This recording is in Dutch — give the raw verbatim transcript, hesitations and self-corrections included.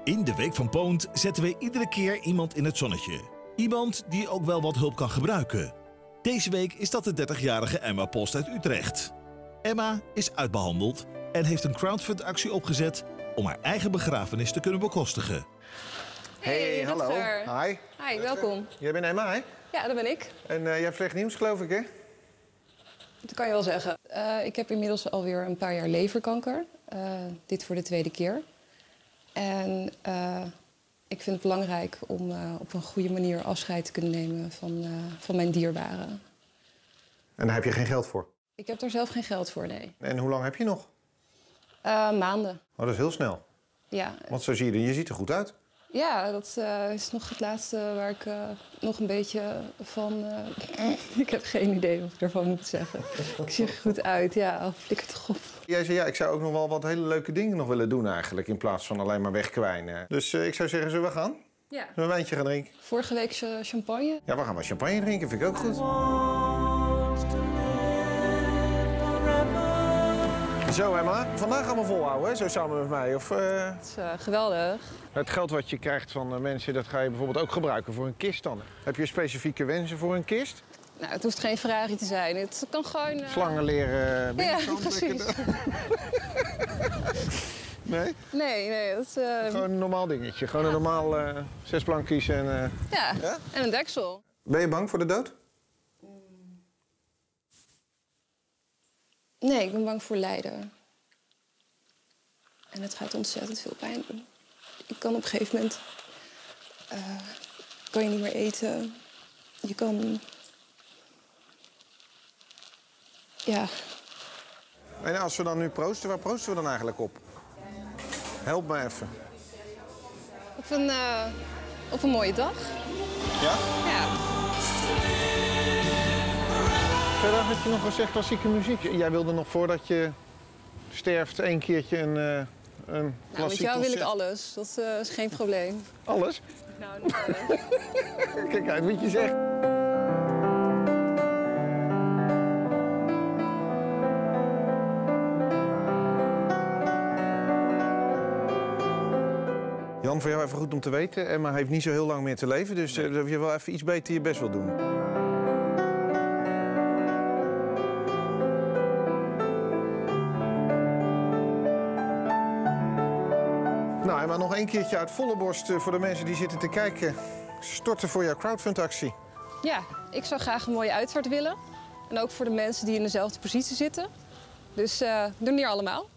In de Week van Poont zetten we iedere keer iemand in het zonnetje. Iemand die ook wel wat hulp kan gebruiken. Deze week is dat de dertigjarige Emma Post uit Utrecht. Emma is uitbehandeld en heeft een crowdfund-actie opgezet om haar eigen begrafenis te kunnen bekostigen. Hey, Hey hallo. Rutger. Hi. Hi, welkom. Jij bent Emma, hè? Ja, dat ben ik. En uh, jij hebt slecht nieuws, geloof ik, hè? Dat kan je wel zeggen. Uh, ik heb inmiddels alweer een paar jaar leverkanker. Uh, dit voor de tweede keer. En uh, ik vind het belangrijk om uh, op een goede manier afscheid te kunnen nemen van, uh, van mijn dierbaren. En daar heb je geen geld voor? Ik heb er zelf geen geld voor, nee. En hoe lang heb je nog? Uh, maanden. Oh, dat is heel snel. Ja. Want zo zie je er, je ziet er goed uit. Ja, dat uh, is nog het laatste waar ik uh, nog een beetje van... Uh, ik heb geen idee wat ik ervan moet zeggen. Ik zie er goed uit, ja, flikker toch op. Jij zei, ja, ik zou ook nog wel wat hele leuke dingen nog willen doen eigenlijk... in plaats van alleen maar wegkwijnen. Dus uh, ik zou zeggen, zullen we gaan? Ja. Zullen we een wijntje gaan drinken? Vorige week champagne. Ja, we gaan maar champagne drinken, vind ik ook goed. Zo, Emma. Vandaag gaan we volhouden, hè? Zo samen met mij. Of, uh... Dat is uh, geweldig. Het geld wat je krijgt van mensen, dat ga je bijvoorbeeld ook gebruiken voor een kist dan. Heb je specifieke wensen voor een kist? Nou, het hoeft geen Ferrari te zijn. Het kan gewoon... Uh... Slangen leren Ja, precies. Nee? Nee, nee. Dat is, uh... Gewoon een normaal dingetje. Gewoon een normaal uh, zes plankjes en... Uh... Ja, ja, en een deksel. Ben je bang voor de dood? Nee, ik ben bang voor lijden. En het gaat ontzettend veel pijn doen. Je kan op een gegeven moment... Uh, kan je niet meer eten. Je kan... Ja. En als we dan nu proosten, waar proosten we dan eigenlijk op? Help me even. Op een, uh, op een mooie dag. Ja? Ja. Verder had je nog gezegd klassieke muziek. Jij wilde nog voordat je sterft één keertje een, uh, een nou, klassiek met jou wil ik concert. alles. Dat uh, is geen probleem. Alles? Nou, niet alles. Kijk uit wat je zegt. Jan, voor jou even goed om te weten. Emma heeft niet zo heel lang meer te leven, dus uh, dat je wel even iets beter je best wil doen. Nou, Emma, nog één keertje uit volle borst uh, voor de mensen die zitten te kijken. Storten voor jouw crowdfund-actie. Ja, ik zou graag een mooie uitvaart willen. En ook voor de mensen die in dezelfde positie zitten. Dus uh, doe niet allemaal.